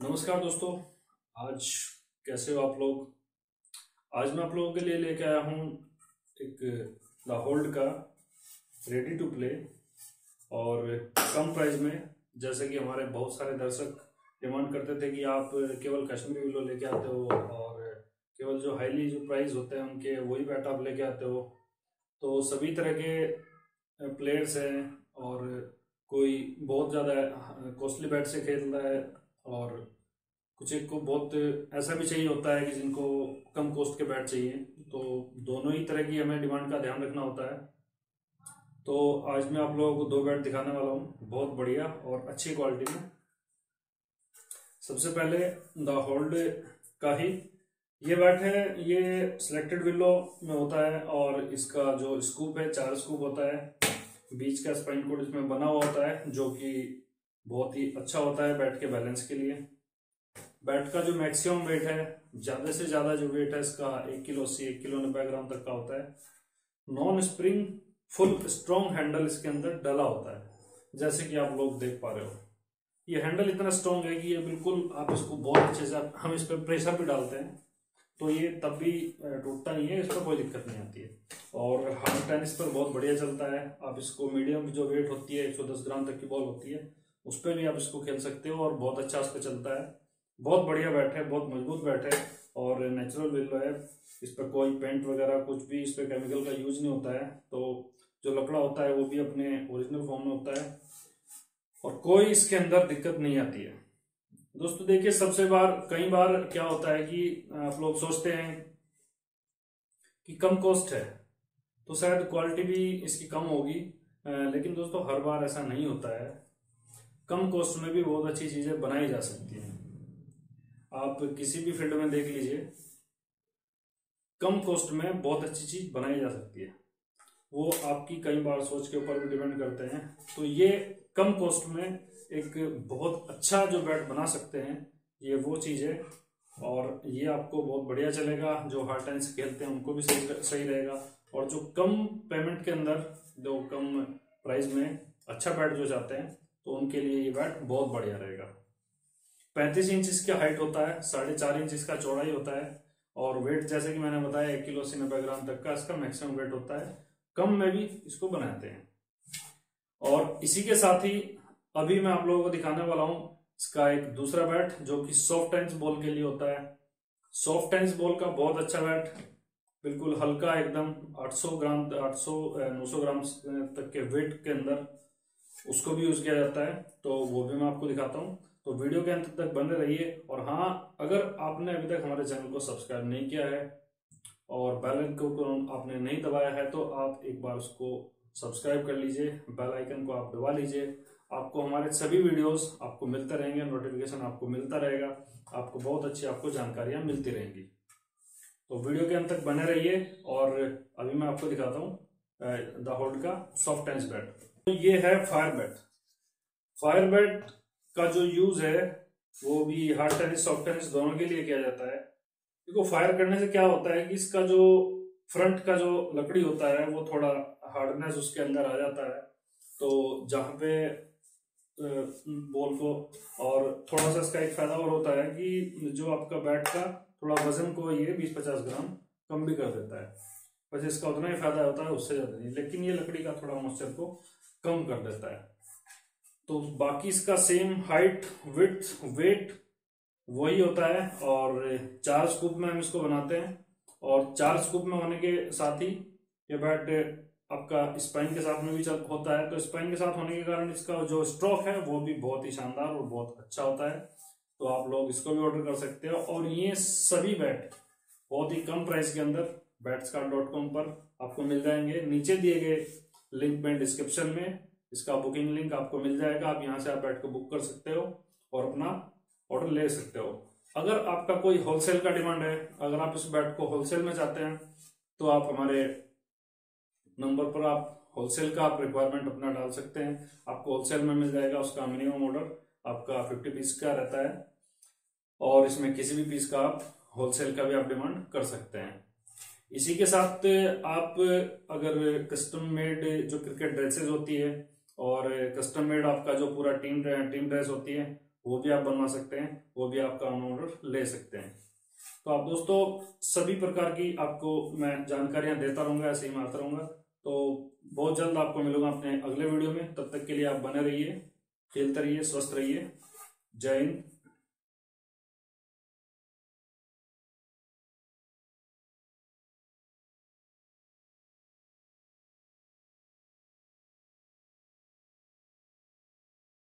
नमस्कार दोस्तों। आज कैसे हो आप लोग। आज मैं आप लोगों के लिए लेके आया हूँ एक द होल्ड का रेडी टू प्ले और कम प्राइस में। जैसे कि हमारे बहुत सारे दर्शक डिमांड करते थे कि आप केवल कश्मीरी विलो लेके आते हो और केवल जो हाईली जो प्राइस होते हैं उनके वही बैट आप लेके आते हो। तो सभी तरह के प्लेयर्स हैं और कोई बहुत ज़्यादा कॉस्टली बैट से खेल रहा है और कुछ एक को बहुत ऐसा भी चाहिए होता है कि जिनको कम कॉस्ट के बैट चाहिए। तो दोनों ही तरह की हमें डिमांड का ध्यान रखना होता है। तो आज मैं आप लोगों को दो बैट दिखाने वाला हूँ, बहुत बढ़िया और अच्छी क्वालिटी में। सबसे पहले द होल्ड का ही ये बैट है। ये सिलेक्टेड विलो में होता है और इसका जो स्कूप है 4 स्कूप होता है। बीच का स्पाइन कोड इसमें बना हुआ होता है जो कि बहुत ही अच्छा होता है बैट के बैलेंस के लिए। बैट का जो मैक्सिमम वेट है, ज्यादा से ज्यादा जो वेट है इसका 1 किलो 80 1 किलो 90 ग्राम तक का होता है। Non spring full strong handle इसके अंदर डला होता है, जैसे कि आप लोग देख पा रहे हो। ये हैंडल इतना स्ट्रॉन्ग है कि ये बिल्कुल आप इसको बहुत अच्छे से हम इस पर प्रेशर भी डालते हैं तो ये तब भी टूटता नहीं है, इस पर कोई दिक्कत नहीं आती है। और हार्ड टेनिस पर बहुत बढ़िया चलता है। आप इसको मीडियम जो वेट होती है 110 ग्राम तक की बॉल होती है उस पर भी आप इसको खेल सकते हो और बहुत अच्छा इस पर चलता है। बहुत बढ़िया बैट है, बहुत मजबूत बैट है और नेचुरल विलो है। इस पर कोई पेंट वगैरह कुछ भी इस पर केमिकल का यूज नहीं होता है। तो जो लकड़ा होता है वो भी अपने ओरिजिनल फॉर्म में होता है और कोई इसके अंदर दिक्कत नहीं आती है। दोस्तों देखिए, कई बार क्या होता है कि आप लोग सोचते हैं कि कम कॉस्ट है तो शायद क्वालिटी भी इसकी कम होगी, लेकिन दोस्तों हर बार ऐसा नहीं होता है। कम कॉस्ट में भी बहुत अच्छी चीजें बनाई जा सकती हैं। आप किसी भी फील्ड में देख लीजिए, कम कॉस्ट में बहुत अच्छी चीज बनाई जा सकती है। वो आपकी कई बार सोच के ऊपर भी डिपेंड करते हैं। तो ये कम कॉस्ट में एक बहुत अच्छा जो बैट बना सकते हैं, ये वो चीज है और ये आपको बहुत बढ़िया चलेगा। जो हार्ड टेनिस खेलते हैं उनको भी सही रहेगा और जो कम पेमेंट के अंदर जो कम प्राइस में अच्छा बैट जो चाहते हैं तो उनके लिए ये बैट बहुत बढ़िया रहेगा। 35 इंच इसका हाइट होता है, 4.5 इंच इसका चौड़ाई होता है और वेट जैसे कि मैंने बताया 1 किलो 80 90 ग्राम तक का इसका मैक्सिमम वेट होता है। कम में भी इसको बनाते हैं। और इसी के साथ ही अभी मैं आप लोगों को दिखाने वाला हूं इसका एक दूसरा बैट जो कि सॉफ्ट टेनिस बॉल के लिए होता है। सॉफ्ट टेनिस बॉल का बहुत अच्छा बैट, बिल्कुल हल्का एकदम 800 ग्राम 800 900 ग्राम तक के वेट के अंदर उसको भी यूज किया जाता है। तो वो भी मैं आपको दिखाता हूँ, तो वीडियो के अंत तक बने रहिए। और हाँ, अगर आपने अभी तक हमारे चैनल को सब्सक्राइब नहीं किया है और बेल आइकन को आपने नहीं दबाया है तो आप एक बार उसको सब्सक्राइब कर लीजिए, बेल आइकन को आप दबा लीजिए। आपको हमारे सभी वीडियोस आपको मिलते रहेंगे, नोटिफिकेशन आपको मिलता रहेगा, आपको बहुत अच्छी आपको जानकारियां मिलती रहेंगी। तो वीडियो के अंत तक बने रहिए और अभी मैं आपको दिखाता हूँ द होल्ड का सॉफ्ट टेनिस बैट। तो ये है फायर बैट। फायर बैट का जो यूज है वो भी हार्ड टेनिस सॉफ्ट टेनिस दोनों के लिए किया जाता है। देखो, फायर करने से क्या होता है कि इसका जो फ्रंट का जो लकड़ी होता है वो थोड़ा हार्डनेस उसके अंदर आ जाता है। तो जहाँ पे बॉल को, और थोड़ा सा इसका एक फायदा और होता है कि जो आपका बैट का थोड़ा वजन को ये 20-50 ग्राम कम भी कर देता है। बस इसका उतना ही फायदा होता है, उससे ज्यादा नहीं। लेकिन ये लकड़ी का थोड़ा मॉइस्चर को कम कर देता है। तो बाकी इसका सेम हाइट विड्थ वेट वही होता है और 4 स्कूप में हम इसको बनाते हैं। और 4 स्कूप में होने के साथ ही ये बैट आपका स्पाइन के साथ में भी होता है। तो स्पाइन के साथ होने के कारण इसका जो स्ट्रोक है वो भी बहुत ही शानदार और बहुत अच्छा होता है। तो आप लोग इसको भी ऑर्डर कर सकते हो। और ये सभी बैट बहुत ही कम प्राइस के अंदर बैट्सकार्ड.com पर आपको मिल जाएंगे। नीचे दिए गए लिंक में डिस्क्रिप्शन में इसका बुकिंग लिंक आपको मिल जाएगा। आप यहाँ से आप बैट को बुक कर सकते हो और अपना ऑर्डर ले सकते हो। अगर आपका कोई होलसेल का डिमांड है, अगर आप इस बैट को होलसेल में चाहते हैं तो आप हमारे नंबर पर आप होलसेल का आप रिक्वायरमेंट अपना डाल सकते हैं, आपको होलसेल में मिल जाएगा। उसका मिनिमम ऑर्डर आपका 50 पीस का रहता है और इसमें किसी भी पीस का आप होलसेल का भी आप डिमांड कर सकते हैं। इसी के साथ आप अगर कस्टम मेड जो क्रिकेट ड्रेसेस होती है और कस्टम मेड आपका जो पूरा टीम ड्रेस होती है वो भी आप बनवा सकते हैं, वो भी आप काम ऑर्डर ले सकते हैं। तो आप दोस्तों सभी प्रकार की आपको मैं जानकारियां देता रहूंगा, ऐसे ही मारता रहूंगा। तो बहुत जल्द आपको मिलूंगा अपने अगले वीडियो में। तब तक के लिए आप बने रहिए, खेलते रहिए, स्वस्थ रहिए। जय हिंद,